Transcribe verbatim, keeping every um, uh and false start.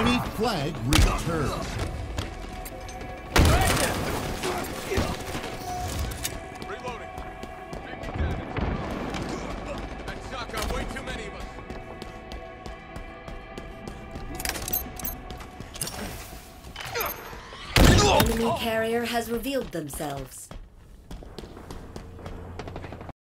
Enemy flag returned. Reloading. Taking damage. That shotgun, way too many of us. Enemy carrier has revealed themselves.